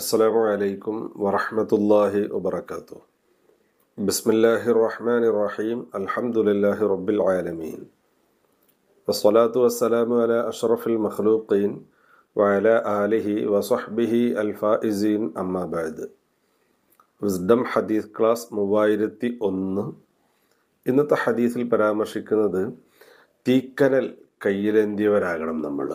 അസ്സലാമു അലൈക്കും വറഹ്മത്തുള്ളാഹി വബറകാതുഹു. ബിസ്മില്ലാഹിർ റഹ്മാനിർ റഹീം. അൽഹംദുലില്ലാഹി റബ്ബിൽ ആലമീൻ. വസ്സലാത്തു വസ്സലാമു അലാ അഷ്റഫിൽ മഖ്ലൂഖീൻ വഅലാ ആലിഹി വസഹ്ബിഹി അൽഫായിസീൻ. അമ്മാ ബഅദ്. വിസ്ഡം ഹദീസ് ക്ലാസ് 3001. ഇന്നത്തെ ഹദീസിൽ പരാമർശിക്കുന്നത് തീക്കനൽ കയ്യിലേന്തിയവരാകണം നമ്മൾ.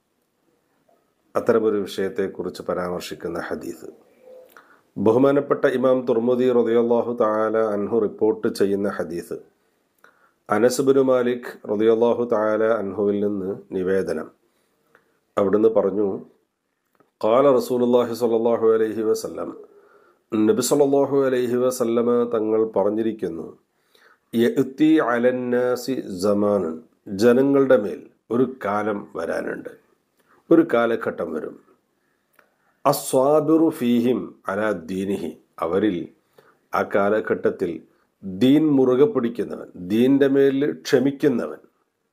അത്തരമൊരു വിഷയത്തെക്കുറിച്ച് പരാമർശിക്കുന്ന ഹദീസ് ബഹുമാനപ്പെട്ട ഇമാം തുർമുദി റളിയല്ലാഹു തആല അൻഹു റിപ്പോർട്ട് ചെയ്യുന്ന ഹദീസ്. അനസ് ബിൻ മാലിക് റളിയല്ലാഹു തആല അൻഹുവിൽ നിന്ന് നിവേദനം. അവിടുന്ന് പറഞ്ഞു, ഖാല റസൂലുള്ളാഹി സ്വല്ലല്ലാഹു അലൈഹി വസല്ലം, നബി സ്വല്ലല്ലാഹു അലൈഹി വസല്ലമ തങ്ങൾ പറഞ്ഞിരിക്കുന്നു, യഅ്തി അലന്നാസി സമാനുൻ, ജനങ്ങളുടെ മേൽ ഒരു കാലം വരാനുണ്ട്, ഒരു കാലഘട്ടം വരും. അസ്വാബിറു ഫീഹിം അലാ ദീനിഹി, അവരിൽ ആ കാലഘട്ടത്തിൽ ദീൻ മുറുകെ പിടിക്കുന്നവൻ, ദീനിൻ്റെ മേൽ ക്ഷമിക്കുന്നവൻ,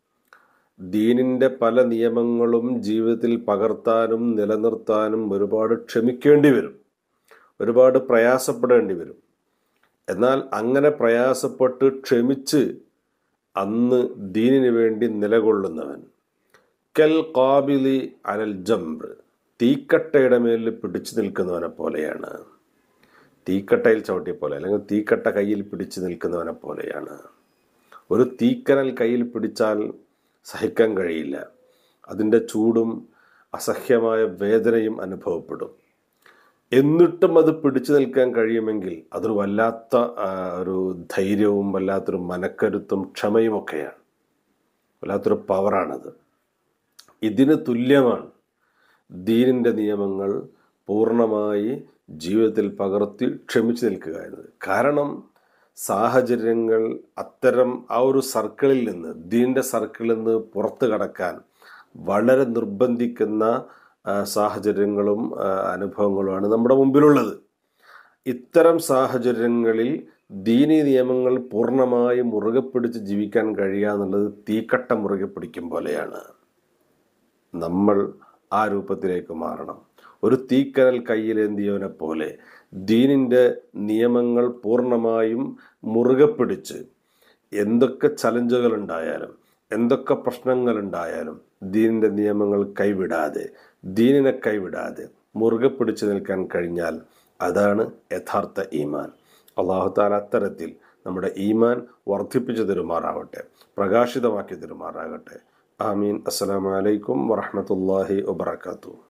ദീനിൻ്റെ പല നിയമങ്ങളും ജീവിതത്തിൽ പകർത്താനും നിലനിർത്താനും ഒരുപാട് ക്ഷമിക്കേണ്ടി വരും, ഒരുപാട് പ്രയാസപ്പെടേണ്ടി വരും. എന്നാൽ അങ്ങനെ പ്രയാസപ്പെട്ട് ക്ഷമിച്ച് അന്ന് ദീനിന് വേണ്ടി നിലകൊള്ളുന്നവൻ, കൽ ഖാബിലി അലൽ ജംറ്, തീക്കട്ടയുടെ മേലിൽ പിടിച്ചു നിൽക്കുന്നവനെ പോലെയാണ്. തീക്കട്ടയിൽ ചവിട്ടിയ പോലെ, അല്ലെങ്കിൽ തീക്കട്ട കയ്യിൽ പിടിച്ചു നിൽക്കുന്നവനെ പോലെയാണ്. ഒരു തീക്കനൽ കയ്യിൽ പിടിച്ചാൽ സഹിക്കാൻ കഴിയില്ല, അതിൻ്റെ ചൂടും അസഹ്യമായ വേദനയും അനുഭവപ്പെടും. എന്നിട്ടും അത് പിടിച്ചു നിൽക്കാൻ കഴിയുമെങ്കിൽ അതൊരു വല്ലാത്ത ഒരു ധൈര്യവും വല്ലാത്തൊരു മനക്കരുത്തും ക്ഷമയുമൊക്കെയാണ്, വല്ലാത്തൊരു പവറാണത്. ഇതിന് തുല്യമാണ് ദീനിൻ്റെ നിയമങ്ങൾ പൂർണ്ണമായി ജീവിതത്തിൽ പകർത്തി ക്ഷമിച്ചു നിൽക്കുക എന്നത്. കാരണം സാഹചര്യങ്ങൾ അത്തരം ആ ഒരു സർക്കിളിൽ നിന്ന്, ദീനിൻ്റെ സർക്കിളിൽ നിന്ന് പുറത്തു കടക്കാൻ വളരെ നിർബന്ധിക്കുന്ന സാഹചര്യങ്ങളും അനുഭവങ്ങളുമാണ് നമ്മുടെ മുമ്പിലുള്ളത്. ഇത്തരം സാഹചര്യങ്ങളിൽ ദീനി നിയമങ്ങൾ പൂർണ്ണമായി മുറുകെ പിടിച്ച് ജീവിക്കാൻ കഴിയുക എന്നുള്ളത് തീക്കട്ട മുറുകെ പിടിക്കും പോലെയാണ്. നമ്മൾ ആ രൂപത്തിലേക്ക് മാറണം. ഒരു തീക്കനൽ കയ്യിലേന്തിയവനെ പോലെ ദീനിൻ്റെ നിയമങ്ങൾ പൂർണ്ണമായും മുറുകെ പിടിച്ച് എന്തൊക്കെ ചലഞ്ചുകൾ ഉണ്ടായാലും എന്തൊക്കെ പ്രശ്നങ്ങൾ ഉണ്ടായാലും ദീനിൻ്റെ നിയമങ്ങൾ കൈവിടാതെ, ദീനിനെ കൈവിടാതെ മുറുകെ പിടിച്ചു നിൽക്കാൻ കഴിഞ്ഞാൽ അതാണ് യഥാർത്ഥ ഈമാൻ. അല്ലാഹു തആല അത്തരത്തിൽ നമ്മുടെ ഈമാൻ വർദ്ധിപ്പിച്ചു തരുമാറാവട്ടെ, പ്രകാശിതമാക്കി തരുമാറാകട്ടെ. ആമീൻ. അസ്സലാമു അലൈക്കും വറഹ്മത്തുള്ളാഹി വബറകാതുഹു.